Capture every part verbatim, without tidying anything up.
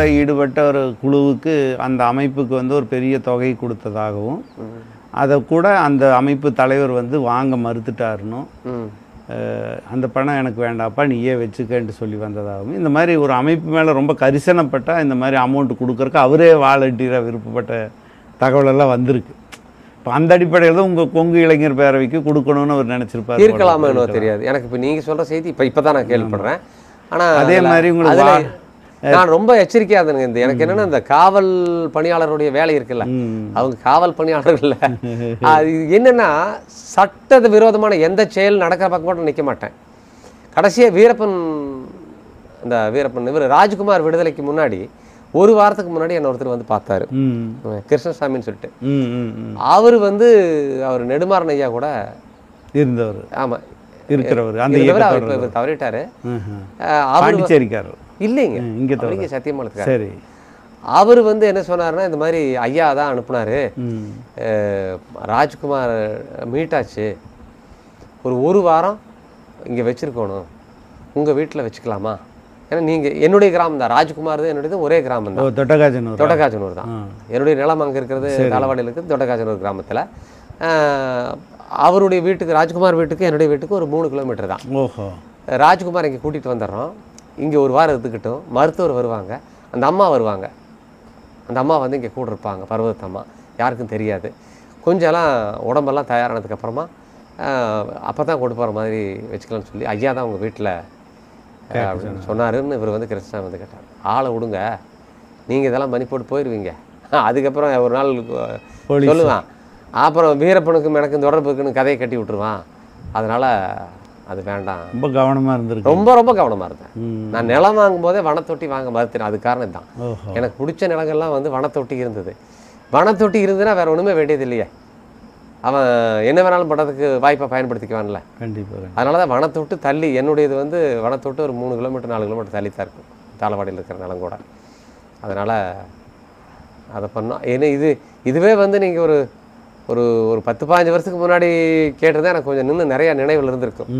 ஈடுபட்ட ஒரு குழுவுக்கு அந்த அமைப்புக்கு வந்து ஒரு பெரிய தொகை கொடுத்ததாகவும் அதை கூட அந்த அமைப்பு தலைவர் வந்து வாங்க மறுத்துட்டாருன்னு அந்த பணம் எனக்கு வேண்டாப்பா நீயே வச்சுக்கன்ட்டு சொல்லி வந்ததாகவும் இந்த மாதிரி ஒரு அமைப்பு மேலே ரொம்ப கரிசனப்பட்டால் இந்த மாதிரி அமௌண்ட் கொடுக்குறக்கு அவரே வாலண்டியராக விருப்பப்பட்ட தகவலெல்லாம் வந்திருக்கு. இப்போ அந்த அடிப்படையில் தான் உங்கள் கொங்கு இளைஞர் பேரவைக்கு கொடுக்கணும்னு அவர் நினச்சிருப்பார். இருக்கலாமா என்ன தெரியாது எனக்கு. இப்போ நீங்கள் சொல்கிற செய்தி இப்போ இப்போ தான் நான் கேள்விப்படுறேன். ஆனால் அதே மாதிரி உங்களுக்கு நான் ரொம்ப எச்சரிக்கையாக இருந்தேங்க. இந்த எனக்கு என்னென்னா இந்த காவல் பணியாளருடைய வேலை இருக்குல்ல, அவங்க காவல் பணியாளர்கள் அது என்னென்னா சட்ட விரோதமான எந்த செயல் நடக்கிற பக்கம் கூட நிற்க மாட்டேன். கடைசியாக வீரப்பன் இந்த வீரப்பன் இவர் ராஜ்குமார் விடுதலைக்கு முன்னாடி ஒரு வாரத்துக்கு முன்னாடி என்ன ஒருத்தர் வந்து பார்த்தாரு, கிருஷ்ணசாமின்னு சொல்லிட்டு. அவர் வந்து அவர் நெடுமாறன் ஐயா கூட இருந்தவர். ஆமாம் இருக்கிறவர். அந்த தவறிட்டாரு. அவர் இல்லைங்க இங்கே சத்தியமானது. சரி, அவர் வந்து என்ன சொன்னார்னா இந்த மாதிரி ஐயா தான் அனுப்புனாரு, ராஜ்குமார் மீட்டாச்சு, ஒரு ஒரு வாரம் இங்கே வச்சுருக்கணும், உங்கள் வீட்டில் வச்சுக்கலாமா? ஏன்னா நீங்கள் என்னுடைய கிராமம் தான், ராஜ்குமார் தான் என்னுடையது, ஒரே கிராமம் தான், தொட்டகாஜனூர். தொட்டகாஜனூர் தான் என்னுடைய நிலம். அங்கே இருக்கிறது தாளவாடியில் இருக்குது தொட்டகாஜனூர் கிராமத்தில். அவருடைய வீட்டுக்கு ராஜ்குமார் வீட்டுக்கு என்னுடைய வீட்டுக்கு ஒரு மூணு கிலோமீட்டர் தான். ஓஹோ. ராஜ்குமார் இங்கே கூட்டிகிட்டு வந்துடுறோம், இங்கே ஒரு வாரம் இருந்துக்கிட்டோம், மருத்துவர் வருவாங்க, அந்த அம்மா வருவாங்க, அந்த அம்மா வந்து இங்கே கூட இருப்பாங்க, பர்வதத்தம்மா, யாருக்கும் தெரியாது. கொஞ்சம்லாம் உடம்பெல்லாம் தயாரானதுக்கப்புறமா அப்போ தான் கொண்டு போகிற மாதிரி வச்சுக்கலாம்னு சொல்லி ஐயா தான் உங்கள் வீட்டில் அப்படின்னு சொன்னாருன்னு இவர் வந்து கிருஷ்ணசாமி வந்து கேட்டார். ஆளை விடுங்க, நீங்கள் இதெல்லாம் பண்ணி போட்டு போயிடுவீங்க. அதுக்கப்புறம் ஒரு நாள் சொல்லுவான், அப்புறம் வீரப்பனுக்கும் எனக்கும் தொடர்பு இருக்குன்னு கதையை கட்டி விட்டுருவான், அதனால் அது வேண்டாம். ரொம்ப கவனமாக இருந்திருக்கு. ரொம்ப ரொம்ப கவனமாக இருந்தேன். நான் நிலம் வாங்கும் போதே வனத்தொட்டி வாங்க மறுத்தேன். அது காரணம் தான். எனக்கு பிடிச்ச நிலங்கள்லாம் வந்து வனத்தொட்டி இருந்தது. வனத்தொட்டி இருந்ததுன்னா வேற ஒன்றுமே வேண்டியது இல்லையே, அவன் என்ன வேணாலும் பண்ணுறதுக்கு வாய்ப்பை பயன்படுத்திக்குவான்ல. கண்டிப்பாக. அதனால தான் வனத்தொட்டு தள்ளி, என்னுடையது வந்து வனத்தொட்டு ஒரு மூணு கிலோமீட்டர் நாலு கிலோமீட்டர் தள்ளி தான் இருக்கும் தாளவாடியில் இருக்கிற நிலம் கூட. அதனால் அதை பண்ணோம். ஏன்னா இது இதுவே வந்து நீங்கள் ஒரு ஒரு ஒரு பத்து பதினஞ்சு வருஷத்துக்கு முன்னாடி கேட்டதான் எனக்கு கொஞ்சம் நின்று நிறைய நினைவில் இருந்திருக்கும்.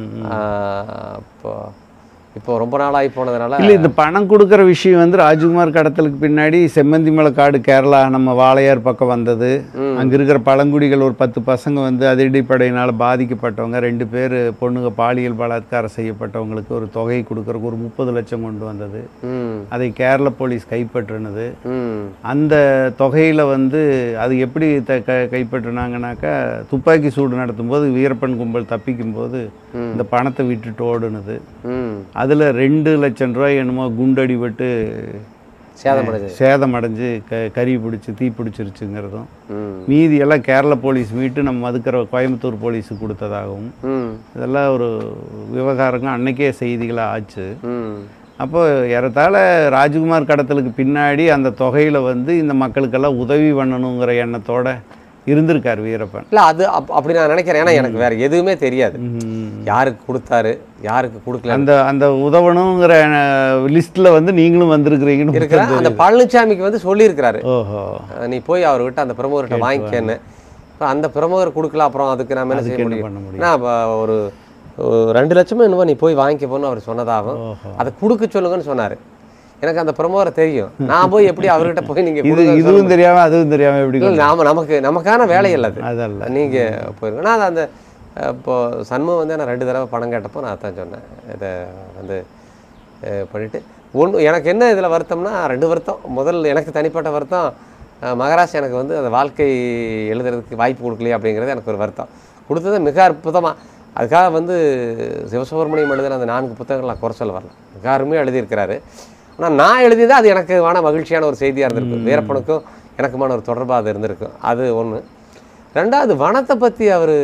இப்போ இப்போ ரொம்ப நாள் ஆகி போனதுனால இல்லை, இந்த பணம் கொடுக்குற விஷயம் வந்து ராஜ்குமார் கடத்தலுக்கு பின்னாடி செம்மந்தி மலைக்காடு கேரளா நம்ம வாளையார் பக்கம் வந்தது. அங்கே இருக்கிற பழங்குடிகள் ஒரு பத்து பசங்க வந்து அதிரடிப்படையினால் பாதிக்கப்பட்டவங்க, ரெண்டு பேர் பொண்ணுங்க பாலியல் பலாத்காரம் செய்யப்பட்டவங்களுக்கு ஒரு தொகை கொடுக்குறக்கு ஒரு முப்பது லட்சம் கொண்டு வந்தது. அதை கேரள போலீஸ் கைப்பற்றினது. அந்த தொகையில் வந்து அது எப்படி த க கைப்பற்றினாங்கனாக்கா துப்பாக்கி சூடு நடத்தும் போது வீரப்பன் கும்பல் தப்பிக்கும் போது இந்த பணத்தை விட்டுட்டு ஓடுனது. அதில் ரெண்டு லட்சம் ரூபாய் என்னமோ குண்டடிபட்டு சேதமடைஞ்சு சேதமடைஞ்சு க கறி பிடிச்சி தீ பிடிச்சிருச்சுங்கிறதும், மீதியெல்லாம் கேரள போலீஸ் மீட்டு நம்ம மதுக்கிற கோயம்புத்தூர் போலீஸுக்கு கொடுத்ததாகவும் இதெல்லாம் ஒரு விவகாரங்க அன்னைக்கே செய்திகளாக ஆச்சு. அப்போ ஏறத்தாழ ராஜ்குமார் கடத்தலுக்கு பின்னாடி அந்த தொகையில் வந்து இந்த மக்களுக்கெல்லாம் உதவி பண்ணணுங்கிற எண்ணத்தோட இருந்திருக்கார் வீரப்பன். இல்லை அது அப் அப்படி நான் நினைக்கிறேன். ஏன்னா எனக்கு வேறு எதுவுமே தெரியாது, யாருக்கு கொடுத்தாரு யாருக்கு கொடுக்கல. அந்த அந்த உதவணுங்கிற லிஸ்ட்டில் வந்து நீங்களும் வந்திருக்கிறீங்கன்னு இருக்கிற அந்த பழனிசாமிக்கு வந்து சொல்லியிருக்கிறாரு, ஓஹோ நீ போய் அவர்கிட்ட அந்த பிரமுகர்கிட்ட வாங்கிக்கேன்னு. இப்போ அந்த பிரமுகர் கொடுக்கல, அப்புறம் அதுக்கு நான் என்ன செய்ய முடியும்? நான் ஒரு ரெண்டு லட்சமும் என்னவோ நீ போய் வாங்கிக்க போன்னு அவர் சொன்னதாகும், அதை கொடுக்க சொல்லுங்கன்னு சொன்னார். எனக்கு அந்த பிரமுகரை தெரியும், நான் போய் எப்படி அவர்கிட்ட போய் நீங்கள் இதுவும் தெரியாம அதுவும் தெரியாம எப்படி நாம நமக்கு நமக்கான வேலை இல்லை அது. அதல்ல நீங்கள் போயிருங்க. நான் அந்த இப்போது சண்முகம் வந்து நான் ரெண்டு தடவை பணம் கேட்டப்போ நான் தான் சொன்னேன், இதை வந்து பண்ணிவிட்டு ஒன்று எனக்கு என்ன இதில் வருத்தம்னா ரெண்டு வருத்தம். முதல் எனக்கு தனிப்பட்ட வருத்தம், மகராஜ் எனக்கு வந்து அந்த வாழ்க்கை எழுதுறதுக்கு வாய்ப்பு கொடுக்கலையே அப்படிங்கிறது எனக்கு ஒரு வருத்தம். கொடுத்தது மிக அற்புதமாக. அதுக்காக வந்து சிவசுப்ரமணியம் எழுதின அந்த நான்கு புத்தகங்கள் நான் குறை சொல்ல வரல, மிக அருமையாக எழுதியிருக்கிறாரு. ஆனால் நான் எழுதியதான் அது எனக்கு வான மகிழ்ச்சியான ஒரு செய்தியாக இருந்திருக்கும். வீரப்பனுக்கும் எனக்குமான ஒரு தொடர்பாக அது இருந்திருக்கும். அது ஒன்று. ரெண்டாவது, வனத்தை பற்றி அவர்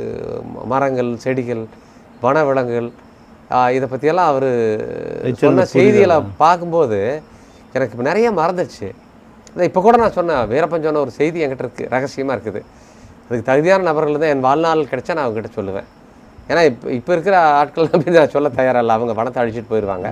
மரங்கள் செடிகள் வன விலங்குகள் இதை பற்றியெல்லாம் அவர் சொன்ன செய்திகளை பார்க்கும்போது எனக்கு இப்போ நிறைய மறந்துடுச்சு. இப்போ கூட நான் சொன்னேன், வீரப்பன் சொன்ன ஒரு செய்தி என்கிட்ட இருக்குது, ரகசியமாக இருக்குது. அதுக்கு தகுதியான நபர்கள் தான் என் வாழ்நாள் கிடைச்சா நான் அவங்ககிட்ட சொல்லுவேன். ஏன்னா இப்போ இப்போ இருக்கிற ஆட்கள் அப்படி நான் சொல்ல தயாரில்லை, அவங்க வனத்தை அழிச்சிட்டு போயிடுவாங்க.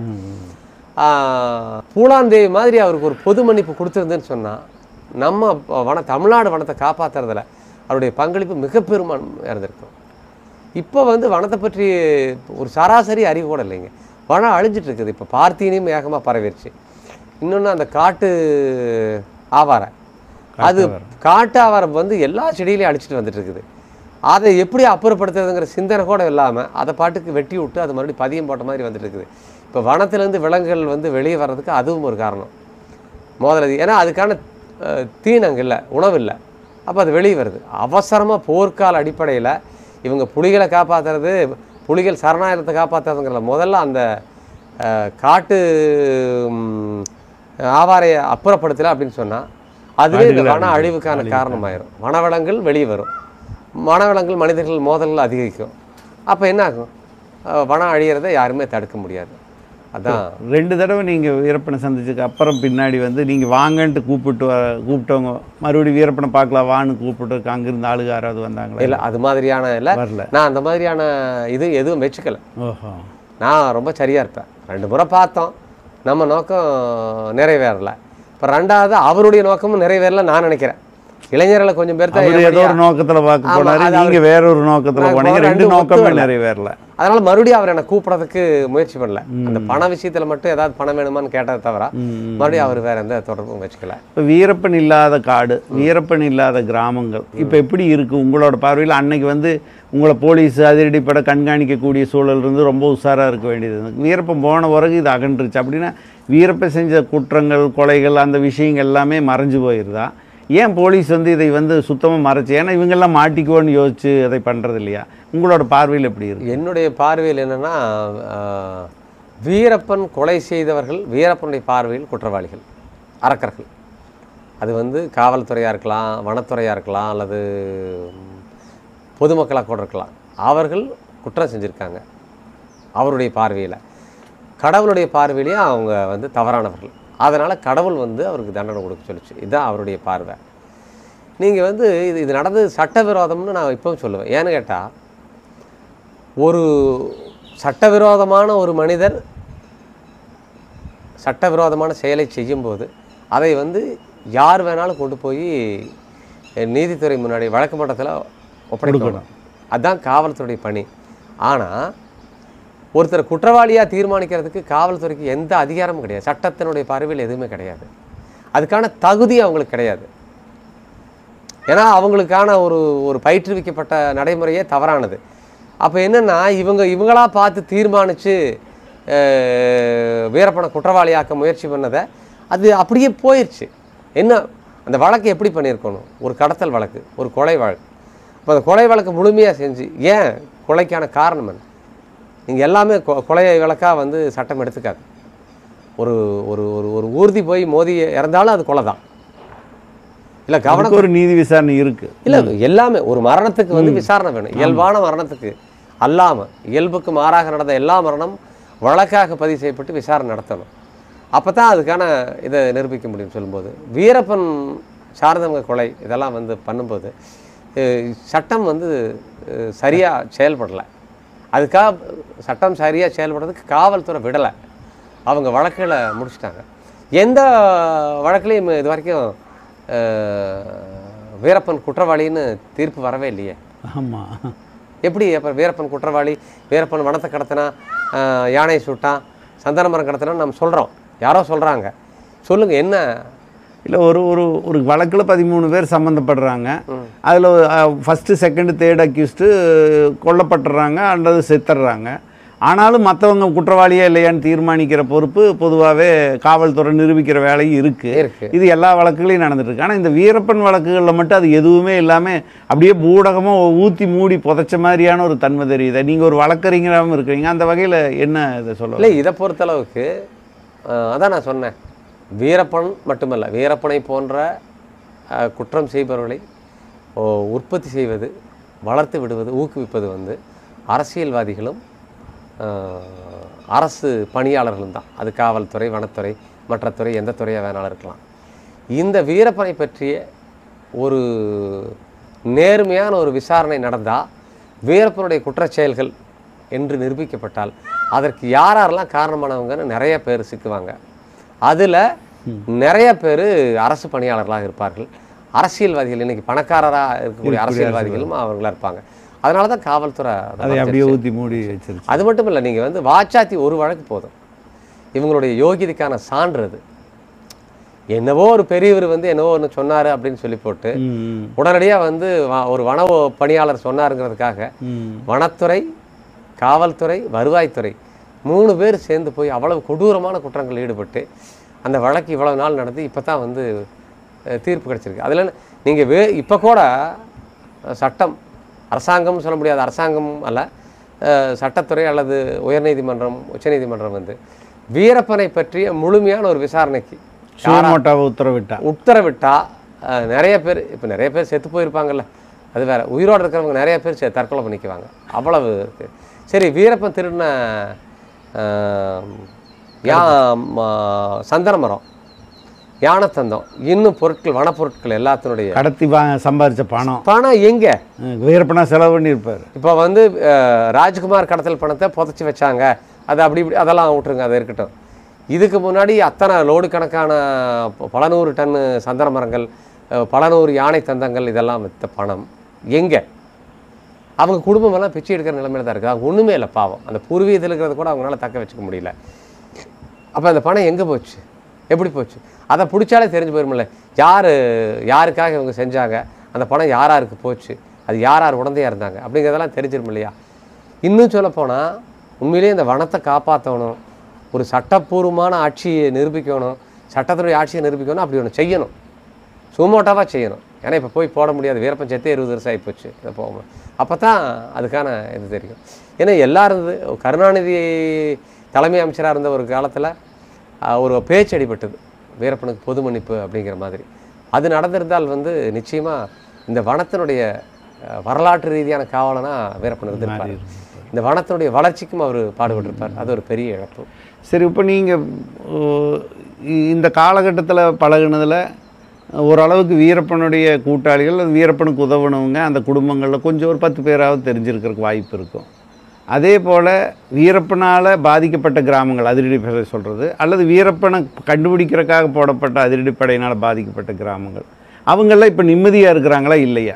பூலாந்தேவி மாதிரி அவருக்கு ஒரு பொது மன்னிப்பு கொடுத்துருந்துன்னு சொன்னால் நம்ம வன தமிழ்நாடு வனத்தை காப்பாற்றுறதில் அவருடைய பங்களிப்பு மிக பெருமான் இருந்திருக்கும். இப்போ வந்து வனத்தை பற்றி ஒரு சராசரி அறிவு கூட இல்லைங்க. வனம் அழிஞ்சிட்டு இருக்குது. இப்போ பார்த்தீனையும் வேகமாக பரவிடுச்சு. இன்னொன்று அந்த காட்டு ஆவாரை, அது காட்டு ஆவாரை வந்து எல்லா செடியிலையும் அடிச்சுட்டு வந்துட்டு இருக்குது. அதை எப்படி அப்புறப்படுத்துறதுங்கிற சிந்தனை கூட இல்லாமல் அதை பாட்டுக்கு வெட்டி விட்டு அது மறுபடியும் பதியம் போட்ட மாதிரி வந்துட்டு இருக்குது. இப்போ வனத்திலேருந்து விலங்குகள் வந்து வெளியே வர்றதுக்கு அதுவும் ஒரு காரணம் மோதலது. ஏன்னா அதுக்கான தீனங்கள் இல்லை, உணவு இல்லை, அப்போ அது வெளியே வருது. அவசரமாக போர்க்கால அடிப்படையில் இவங்க புலிகளை காப்பாற்றுறது, புலிகள் சரணாலயத்தை காப்பாற்றுறதுங்கிறத முதல்ல அந்த காட்டு ஆவாரையை அப்புறப்படுத்தலை அப்படின்னு சொன்னால் அதுவே இந்த வன அழிவுக்கான காரணமாயிரும். வனவளங்கள் வெளியே வரும், வனவளங்கள் மனிதர்கள் மோதல்கள் அதிகரிக்கும். அப்போ என்ன ஆகும்? வனம் அழிகிறத யாருமே தடுக்க முடியாது. அதான் ரெண்டு தடவை நீங்கள் வீரப்பனை சந்திச்சதுக்கு அப்புறம் பின்னாடி வந்து நீங்கள் வாங்கன்ட்டு கூப்பிட்டு வ கூப்பிட்டவங்க மறுபடியும் வீரப்பனை பார்க்கலாம் வான்னு கூப்பிட்டு அங்கிருந்து ஆளுக யாராவது வந்தாங்களா? இல்லை, அது மாதிரியான இல்லை, வரல. நான் அந்த மாதிரியான இது எதுவும் வச்சுக்கல. ஓஹோ, நான் ரொம்ப சரியாக இருப்பேன். ரெண்டு முறை பார்த்தோம், நம்ம நோக்கம் நிறைவேறலை. இப்போ ரெண்டாவது அவருடைய நோக்கமும் நிறைவேறல நான் நினைக்கிறேன். இளைஞர்களை கொஞ்சம் பேர் தான் ஏதோ ஒரு நோக்கத்துல பார்க்க போனாரு, நீங்க வேற ஒரு நோக்கத்துல போனீங்க, ரெண்டு நோக்கமே நிறைவேறல. அதனால மறுபடியும் அவர் என்ன கூப்பிடறதுக்கு முயற்சி பண்ணல. அந்த பண விஷயத்துல மட்டும் ஏதாவது பணம் வேணுமான்னு கேட்டதை தவிர மறுபடியும் அவர் வேற எந்த தொடர்பும் வச்சுக்கல. இப்போ வீரப்பன் இல்லாத காடு, வீரப்பன் இல்லாத கிராமங்கள் இப்போ எப்படி இருக்கு உங்களோட பார்வையில்? அன்னைக்கு வந்து உங்களை போலீஸ் அதிரடிப்பட கண்காணிக்கக்கூடிய சூழல் இருந்து ரொம்ப உஷாராக இருக்க வேண்டியது. வீரப்பன் போன பிறகு இது அகன்றுச்சு அப்படின்னா வீரப்பன் செஞ்ச குற்றங்கள், கொலைகள், அந்த விஷயங்கள் எல்லாமே மறைஞ்சு போயிருதா? ஏன் போலீஸ் வந்து இதை வந்து சுத்தமாக மறைச்சு? ஏன்னா இவங்கெல்லாம் மாட்டிக்குவோன்னு யோசிச்சு அதை பண்ணுறது இல்லையா? உங்களோட பார்வையில் எப்படி இருக்கு? என்னுடைய பார்வையில் என்னென்னா, வீரப்பன் கொலை செய்தவர்கள் வீரப்பனுடைய பார்வையில் குற்றவாளிகள், அரக்கர்கள். அது வந்து காவல்துறையாக இருக்கலாம், வனத்துறையாக இருக்கலாம், அல்லது பொதுமக்களாக கூட இருக்கலாம். அவர்கள் குற்றம் செஞ்சுருக்காங்க அவருடைய பார்வையில். கடவுளுடைய பார்வையிலேயே அவங்க வந்து தவறானவர்கள். அதனால் கடவுள் வந்து அவருக்கு தண்டனை கொடுக்க சொல்லிச்சு. இதுதான் அவருடைய பார்வை. நீங்கள் வந்து இது இது நடந்தது சட்டவிரோதம்னு நான் இப்போவும் சொல்லுவேன். ஏன்னு கேட்டால், ஒரு சட்டவிரோதமான ஒரு மனிதர் சட்டவிரோதமான செயலை செய்யும்போது அதை வந்து யார் வேணாலும் கொண்டு போய் நீதித்துறை முன்னாடி வழக்கு மன்றத்தில் ஒப்படைக்கணும். அதுதான் காவல்துறை பணி. ஆனால் ஒருத்தர் குற்றவாளியாக தீர்மானிக்கிறதுக்கு காவல்துறைக்கு எந்த அதிகாரமும் கிடையாது. சட்டத்தினுடைய பார்வையில் எதுவுமே கிடையாது. அதுக்கான தகுதி அவங்களுக்கு கிடையாது. ஏன்னா அவங்களுக்கான ஒரு ஒரு பயிற்றுவிக்கப்பட்ட நடைமுறையே தவறானது. அப்போ என்னென்னா, இவங்க இவங்களா பார்த்து தீர்மானித்து வீரப்பனை குற்றவாளியாக்க முயற்சி பண்ணதை அது அப்படியே போயிடுச்சு. என்ன அந்த வழக்கு எப்படி பண்ணியிருக்கணும்? ஒரு கடத்தல் வழக்கு, ஒரு கொலை வழக்கு. இப்போ அந்த கொலை வழக்கு முழுமையாக செஞ்சு ஏன் கொலைக்கான காரணம் என்ன? நீங்கள் எல்லாமே கொ கொலை வழக்காக வந்து சட்டம் எடுத்துக்காது. ஒரு ஒரு ஒரு ஒரு ஊர்தி போய் மோதி இறந்தாலும் அது கொலை தான். இல்லை, கவனம் ஒரு நீதி விசாரணை இருக்குது. இல்லை, எல்லாமே ஒரு மரணத்துக்கு வந்து விசாரணை வேணும். இயல்பான மரணத்துக்கு அல்லாமல் இயல்புக்கு மாறாக நடந்த எல்லா மரணம் வழக்காக பதிவு செய்யப்பட்டு விசாரணை நடத்தணும். அப்போ தான் அதுக்கான இதை நிரூபிக்க முடியும். சொல்லும்போது வீரப்பன் சார்ந்தவங்க கொலை இதெல்லாம் வந்து பண்ணும்போது சட்டம் வந்து சரியாக செயல்படலை. அதுக்காக சட்டம் சரியாக செயல்படுறதுக்கு காவல்துறை விடலை. அவங்க வழக்குகளை முடிச்சிட்டாங்க. எந்த வழக்குலையும் இது வரைக்கும் வீரப்பன் குற்றவாளின்னு தீர்ப்பு வரவே இல்லையே. ஆமாம். எப்படி அப்புறம் வீரப்பன் குற்றவாளி, வீரப்பன் வனத்தை கடத்தினா, யானையை சுட்டான், சந்தன மரம் கடத்தினா நம்ம சொல்கிறோம், யாரோ சொல்கிறாங்க. சொல்லுங்கள் என்ன? இல்லை, ஒரு ஒரு ஒரு வழக்கில் பதிமூணு பேர் சம்மந்தப்படுறாங்க. அதில் ஃபஸ்ட்டு செகண்டு தேர்ட் அக்யூஸ்டு கொல்லப்பட்டுறாங்க அல்லது செத்துடுறாங்க. ஆனாலும் மற்றவங்க குற்றவாளியா இல்லையான்னு தீர்மானிக்கிற பொறுப்பு பொதுவாகவே காவல்துறை நிரூபிக்கிற வேலையும் இருக்குது. இது எல்லா வழக்குகளையும் நடந்துட்டுருக்கு. ஆனால் இந்த வீரப்பன் வழக்குகளில் மட்டும் அது எதுவுமே இல்லாமல் அப்படியே பூடகமாக ஊற்றி மூடி புதைச்ச மாதிரியான ஒரு தன்மை தெரியுது. நீங்கள் ஒரு வழக்கறிஞராகவும் இருக்கிறீங்க, அந்த வகையில் என்ன இதை சொல்ல? இல்லை, இதை பொறுத்தளவுக்கு அதான் நான் சொன்னேன். வீரப்பன் மட்டுமல்ல, வீரப்பனை போன்ற குற்றம் செய்பவர்களை உற்பத்தி செய்வது, வளர்த்து விடுவது, ஊக்குவிப்பது வந்து அரசியல்வாதிகளும் அரசு பணியாளர்களும் தான். அது காவல்துறை, வனத்துறை, மற்ற துறை, எந்த துறையாக வேணாலும் இருக்கலாம். இந்த வீரப்பனை பற்றிய ஒரு நேர்மையான ஒரு விசாரணை நடந்தால், வீரப்பனுடைய குற்றச்செயல்கள் என்று நிரூபிக்கப்பட்டால் அதற்கு யார் யாரெல்லாம் காரணமானவங்கன்னு நிறைய பேர் சிக்குவாங்க. அதில் நிறைய பேர் அரசு பணியாளர்களாக இருப்பார்கள். அரசியல்வாதிகள், இன்னைக்கு பணக்காரராக இருக்கக்கூடிய அரசியல்வாதிகளும் அவர்களாக இருப்பாங்க. அதனால தான் காவல்துறை அதை அப்படியே ஊற்றி மூடி வச்சிருச்சு. அது மட்டும் இல்லை, நீங்கள் வந்து வாச்சாத்தி ஒரு வழக்கு போதும், இவங்களுடைய யோகியதைக்கான சான்று அது. என்னவோ ஒரு பெரியவர் வந்து என்னவோ ஒன்று சொன்னார் அப்படின்னு சொல்லி போட்டு உடனடியாக வந்து ஒரு வன பணியாளர் சொன்னாருங்கிறதுக்காக வனத்துறை, காவல்துறை, வருவாய்த்துறை மூணு பேர் சேர்ந்து போய் அவ்வளவு கொடூரமான குற்றங்கள் ஈடுபட்டு அந்த வழக்கு இவ்வளவு நாள் நடந்து இப்போ தான் வந்து தீர்ப்பு கிடச்சிருக்கு. அதில் நீங்கள் வே இப்போ கூட சட்டம், அரசாங்கம் சொல்ல முடியாது, அரசாங்கம் அல்ல, சட்டத்துறை அல்லது உயர்நீதிமன்றம், உச்சநீதிமன்றம் வந்து வீரப்பனை பற்றிய முழுமையான ஒரு விசாரணைக்கு உத்தரவிட்டா உத்தரவிட்டா நிறைய பேர் இப்போ நிறைய பேர் செத்து போயிருப்பாங்கல்ல, அது வேற. உயிரோடு இருக்கிறவங்க நிறைய பேர் தற்கொலை பண்ணிக்குவாங்க, அவ்வளவு இருக்கு. சரி, வீரப்பன் திருடின யா சந்தன மரம், யானத்தந்தம், இன்னும் பொருட்கள், வனப்பொருட்கள் எல்லாத்தினுடைய கடத்தி சம்பாதிச்ச பணம் பணம் எங்க வீரப்பனா செலவு பண்ணியிருப்பார். இப்போ வந்து ராஜ்குமார் கடத்தல் பணத்தை புதைச்சி வச்சாங்க, அது அப்படி இப்படி அதெல்லாம் விட்டுருங்க, அது இருக்கட்டும். இதுக்கு முன்னாடி அத்தனை லோடு கணக்கான பல நூறு டன் சந்தன மரங்கள், பல நூறு யானை தந்தங்கள், இதெல்லாம் விற்ற பணம் எங்கே? அவங்க குடும்பமெல்லாம் பிச்சை எடுக்கிற நிலைமையில தான் இருக்குது. அவங்க ஒன்றுமே இல்லை, பாவம். அந்த பூர்வீகத்தில் இருக்கிறத கூட அவங்களால தக்க வச்சுக்க முடியல. அப்போ அந்த பணம் எங்கே போச்சு, எப்படி போச்சு? அதை பிடிச்சாலே தெரிஞ்சு போயிருமில்ல யார் யாருக்காக இவங்க செஞ்சாங்க, அந்த பணம் யார் யாருக்கு போச்சு, அது யார் யார் உடந்தையாக இருந்தாங்க அப்படிங்கிறதெல்லாம் தெரிஞ்சிடும் இல்லையா? இன்னும் சொல்லப்போனால் உண்மையிலேயே இந்த வனத்தை காப்பாற்றணும், ஒரு சட்டப்பூர்வமான ஆட்சியை நிரூபிக்கணும், சட்டத்துடைய ஆட்சியை நிரூபிக்கணும், அப்படி ஒன்று செய்யணும், சுமோட்டாவாக செய்யணும். ஏன்னா இப்போ போய் போட முடியாது, வீரப்பன் செத்தே இருபது வருஷம் ஆகிப்போச்சு, இதை போகணும். அப்போ தான் அதுக்கான இது தெரியும். ஏன்னா எல்லாரும் இருந்து கருணாநிதி தலைமை அமைச்சராக இருந்த ஒரு காலத்தில் ஒரு பேச்சு அடிபட்டது, வீரப்பனுக்கு பொது மன்னிப்பு அப்படிங்கிற மாதிரி. அது நடந்திருந்தால் வந்து நிச்சயமாக இந்த வனத்தினுடைய வரலாற்று ரீதியான காவலனாக வீரப்பன் இருந்திருப்பார். இந்த வனத்தினுடைய வளர்ச்சிக்கும் அவர் பாடுபட்டிருப்பார். அது ஒரு பெரிய இழப்பு. சரி, இப்போ நீங்கள் இந்த காலகட்டத்தில் பழகுனதில் ஓரளவுக்கு வீரப்பனுடைய கூட்டாளிகள், அது வீரப்பனுக்கு உதவுனவங்க அந்த குடும்பங்களில் கொஞ்சம் ஒரு பத்து பேராவது தெரிஞ்சிருக்கிறதுக்கு வாய்ப்பு இருக்கும். அதே போல் வீரப்பனால் பாதிக்கப்பட்ட கிராமங்கள், அதிரடிப்படை சொல்கிறது, அல்லது வீரப்பனை கண்டுபிடிக்கிறதுக்காக போடப்பட்ட அதிரடிப்படையினால் பாதிக்கப்பட்ட கிராமங்கள், அவங்களாம் இப்போ நிம்மதியாக இருக்கிறாங்களா இல்லையா?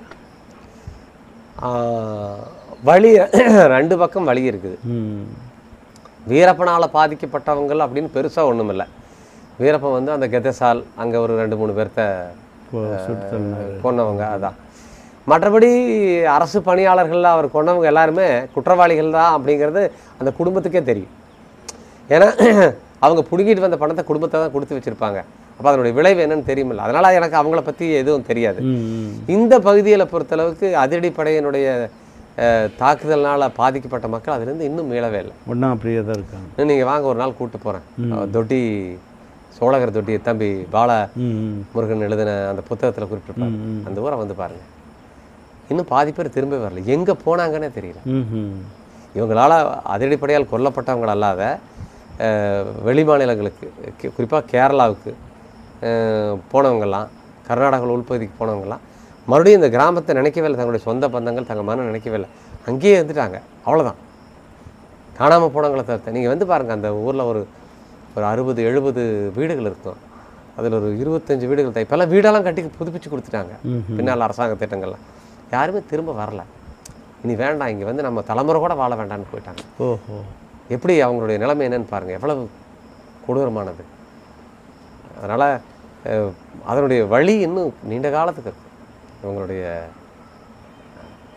வழி ரெண்டு பக்கம் வழி இருக்குது. வீரப்பனால் பாதிக்கப்பட்டவங்கள் அப்படின்னு பெருசாக ஒன்றும் இல்லை. வீரப்பன் வந்து அந்த கெதசால் அங்கே ஒரு ரெண்டு மூணு பேர்த்த கொன்னவங்க, அதான். மற்றபடி அரசு பணியாளர்கள் அவர் கொண்டவங்க எல்லாருமே குற்றவாளிகள் தான் அப்படிங்கிறது அந்த குடும்பத்துக்கே தெரியும். ஏன்னா அவங்க பிடுங்கிட்டு வந்த பணத்தை குடும்பத்தை தான் கொடுத்து வச்சுருப்பாங்க. அப்போ அதனுடைய விளைவு என்னன்னு தெரியுமில்ல. அதனால் எனக்கு அவங்கள பற்றி எதுவும் தெரியாது. இந்த பகுதியில் பொறுத்தளவுக்கு அதிரடிப்படையினுடைய தாக்குதல்னால் பாதிக்கப்பட்ட மக்கள் அதுலேருந்து இன்னும் மீளவே இல்லை, ஒன்றும் அப்படியே தான் இருக்காங்க. நீங்கள் வாங்க, ஒரு நாள் கூப்பிட்டு போகிறேன். தொட்டி சோழகர் தொட்டி தம்பி பால முருகன் எழுதின அந்த புத்தகத்தில் குறிப்பிட்டிருப்பாங்க. அந்த ஊரை வந்து பாருங்கள், இன்னும் பாதி பேர் திரும்ப வரல, எங்கே போனாங்கன்னே தெரியல. இவங்களால் அதிரடிப்படையால் கொல்லப்பட்டவங்கள் அல்லாத வெளி மாநிலங்களுக்கு, குறிப்பாக கேரளாவுக்கு போனவங்கெல்லாம், கர்நாடகாவில் உள்பகுதிக்கு போனவங்கெல்லாம் மறுபடியும் இந்த கிராமத்தை நினைக்கவே இல்லை, தங்களுடைய சொந்த பந்தங்கள் தங்கள் மனம் நினைக்கவே இல்லை, அங்கேயே இருந்துட்டாங்க. அவ்வளோதான், காணாமல் போனவங்களை தவிர்த்து. நீங்கள் வந்து பாருங்கள், அந்த ஊரில் ஒரு ஒரு அறுபது எழுபது வீடுகள் இருக்கும், அதில் ஒரு இருபத்தஞ்சு வீடுகள் தான் இப்போல்லாம் வீடெல்லாம் கட்டி புதுப்பிச்சு கொடுத்துட்டாங்க பின்னால் அரசாங்க திட்டங்கள்லாம். யாருமே திரும்ப வரல, இனி வேண்டாம், இங்கே வந்து நம்ம தலைமுறை கூட வாழ வேண்டாம்னு போயிட்டாங்க. ஓஹோ, எப்படி அவங்களுடைய நிலைமை என்னன்னு பாருங்கள், எவ்வளவு கொடூரமானது. அதனால் அதனுடைய வழி இன்னும் நீண்ட காலத்துக்கு இருக்கும் இவங்களுடைய.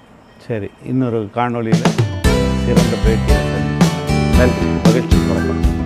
சரி, இன்னொரு காணொலியில் சிறந்த பேட்டி. நன்றி, மகிழ்ச்சி, வணக்கம்.